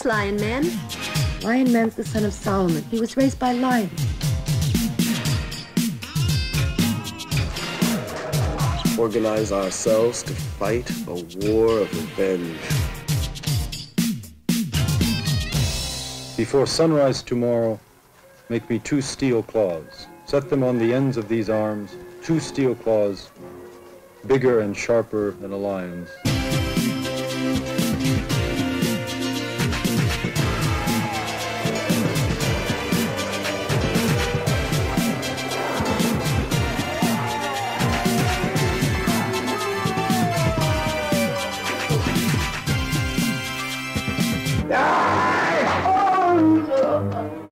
Lion Man? Lion Man's the son of Solomon. He was raised by lions. Organize ourselves to fight a war of revenge. Before sunrise tomorrow, make me 2 steel claws. Set them on the ends of these arms, 2 steel claws, bigger and sharper than a lion's.